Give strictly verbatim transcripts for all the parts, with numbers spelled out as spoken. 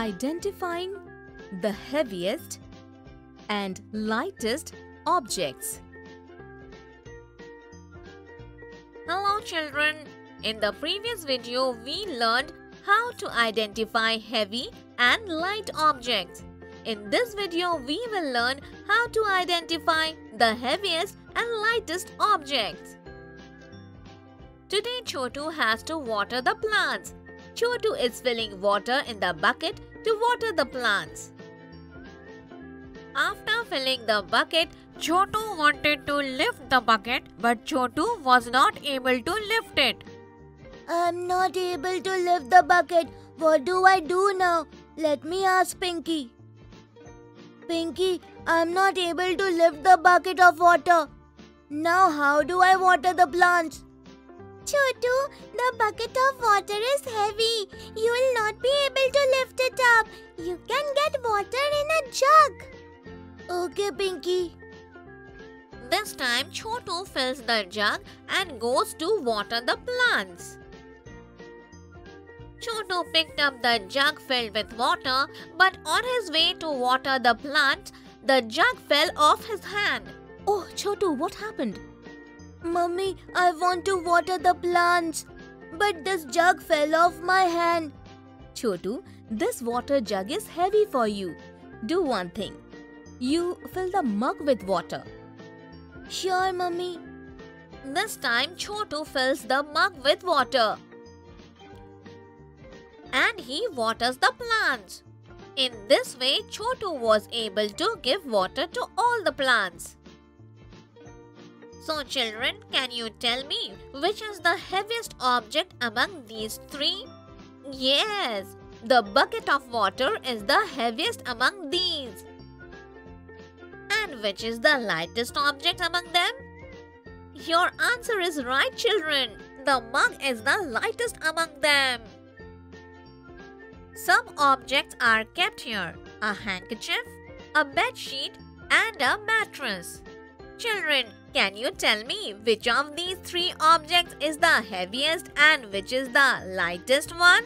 Identifying the heaviest and lightest objects. Hello children, in the previous video we learned how to identify heavy and light objects. In this video we will learn how to identify the heaviest and lightest objects. Today Chotu has to water the plants. Chotu is filling water in the bucket to water the plants. After filling the bucket, Chotu wanted to lift the bucket, but Chotu was not able to lift it. I'm not able to lift the bucket. What do I do now? Let me ask Pinky. Pinky, I'm not able to lift the bucket of water. Now how do I water the plants? Chotu, the bucket of water is heavy. You will not be able to lift it up. You can get water in a jug. Okay, Pinky. This time Chotu fills the jug and goes to water the plants. Chotu picked up the jug filled with water, but on his way to water the plants, the jug fell off his hand. Oh, Chotu, what happened? Mummy, I want to water the plants, but this jug fell off my hand. Chotu, this water jug is heavy for you. Do one thing. You fill the mug with water. Sure, Mummy. This time Chotu fills the mug with water. And he waters the plants. In this way, Chotu was able to give water to all the plants. So children, can you tell me which is the heaviest object among these three? Yes, the bucket of water is the heaviest among these. And which is the lightest object among them? Your answer is right, children. The mug is the lightest among them. Some objects are kept here: a handkerchief, a bed sheet, and a mattress. Children, can you tell me which of these three objects is the heaviest and which is the lightest one?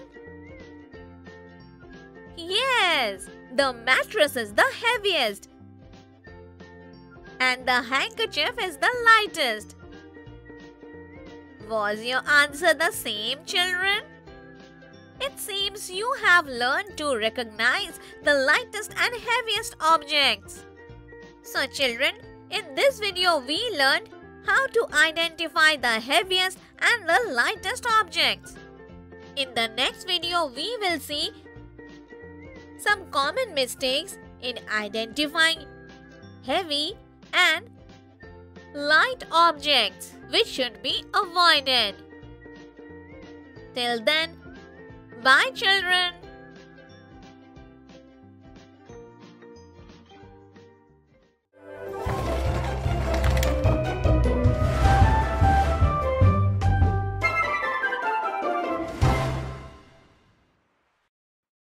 Yes, the mattress is the heaviest and the handkerchief is the lightest. Was your answer the same, children? It seems you have learned to recognize the lightest and heaviest objects. So children, in this video we learned how to identify the heaviest and the lightest objects. In the next video we will see some common mistakes in identifying heavy and light objects which should be avoided. Till then, bye children.